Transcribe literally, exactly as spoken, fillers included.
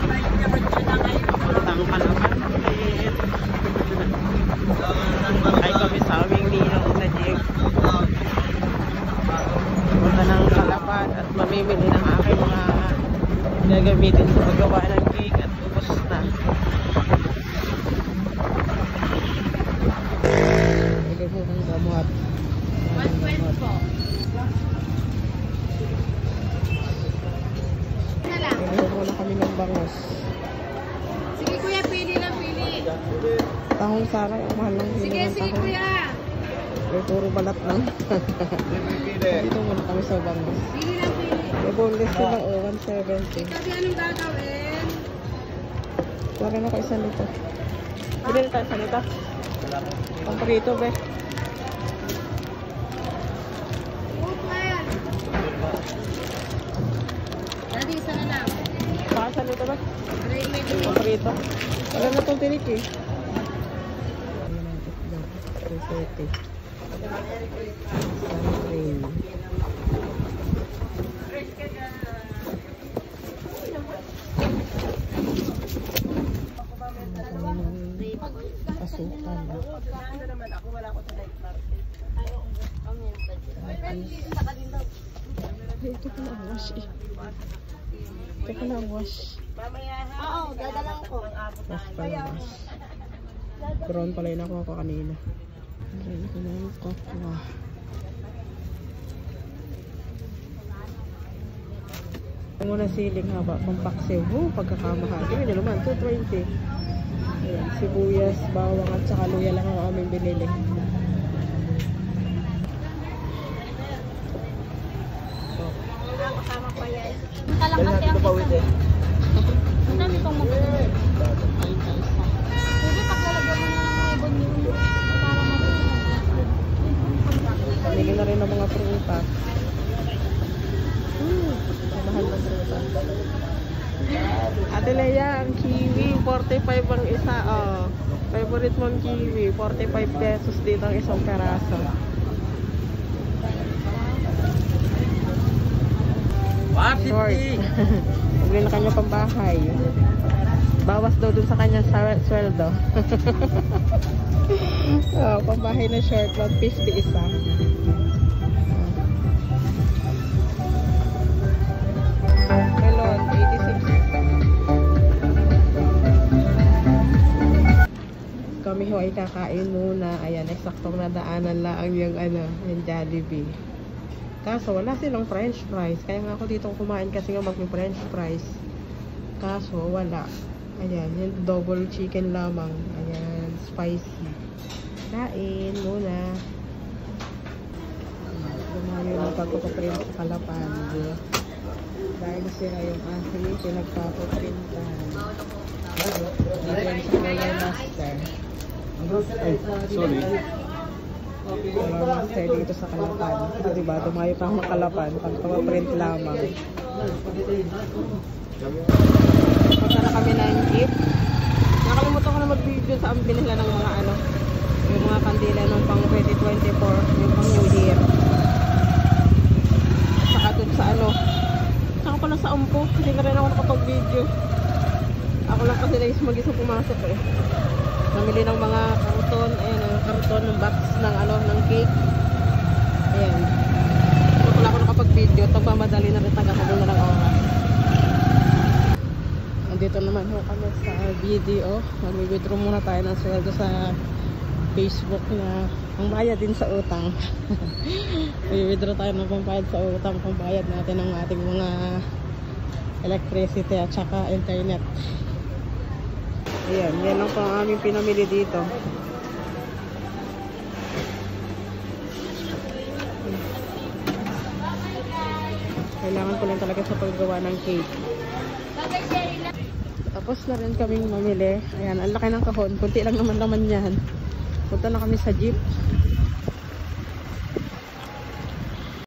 Tang Kalapan ulit. Ay kami sa aming ninong na jeep. Punta ng Kalapan at mamimili ng aking mga gagamitin sa paggawa ng cake at ubos na. Bili mo ng gamot. one twenty po. Bili muna kami ng bangos. Sige kuya, pili lang, pili. Tahong saray, ang mahal lang. Sige, sige kuya. Eh, puro balat lang. Dito muna kami sa bangos. Pili lang, pili. Eh, boneless sila, oh, one seventy. Kasi anong gagawin? Wala na ko isa nito. Bili na tayo isa nito. Pang prito, be. Dati, isa na lang. Baka isa nito, be. Pang prito. Wala na itong tinik eh. Risotto. Sunscreen. Pasukan. Ako wala ko sa night market. Ito ko na ang wash eh. Ito ko na ang wash. Oo, dadalang ko. Wash pala wash. Brown pala yun ako ako kanina. Brown ako na yung kokwa. Ang muna siling haba, pampaksiw. Oh, pagkakamahal. Hindi naman, two twenty. Ayan, sibuyas, bawang at saka luya lang ang aming binili. Kasama pa yan. Talang kasi ang isa. Ang dami kong magpapit. Pwede paglalagyan mo na ng ibon yun. Para mag-ibon. Pamili na rin ng mga prutas. Hmm, mahal na prutas. Ate Leia, ang kiwi, forty-five ang isa. Oh. Favorite mong kiwi, forty-five pesos dito ang isang peraso. Short. Bili na kanya pambahay. Bawas daw dun sa kanyang sweldo. Oh, pambahay na short, one fifty isa. Melon, eighty-six. Kami ho ay kakain muna. Ayan, eksaktong nadaanan lang yung ano, yung Jollibee. Kaso wala silang french fries. Kaya nga ako dito kumain kasi nga mag-french fries. Kaso wala. Ayan, yung double chicken lamang. Ayan, spicy. Kain muna. Lumayo na pagpapaprint sa Kalapan. Dahil sila yung aking pinagpapaprintan. Ayan sa Royal Master. Ay, sorry. Royal Master dito sa Kalapan. Diba, tumayo pa akong Kalapan. Pagpapaprint lamang. Punta na kami ng jeep. Nakalimutan ko na mag-video sa ang binila ng mga ano, yung mga kandila ng pang twenty twenty-four, yung pang New Year. At saka dun sa ano, saka pala sa umpo, hindi na rin ako nakapag-video. Ako lang kasi na is mag-isa pumasok eh. Namili ng mga karton, ayan ang karton ng box ng ano, ng cake. Ayan. So wala ako nakapag-video, tagmamadali na rin taga-habol na lang oras. Dito naman ho kami sa video. Mag-withdraw muna tayo ng sweldo sa Facebook na pangbayad din sa utang. Mag-withdraw tayo ng pambayad sa utang, pambayad natin ng ating mga electricity at saka internet. Ayan, yan lang po ang aming pinamili dito. Kailangan ko lang talaga sa paggawa ng cake. Tapos na rin kaming mamili. Ayan, ang laki ng kahon. Kunti lang naman laman yan. Punta na kami sa jeep.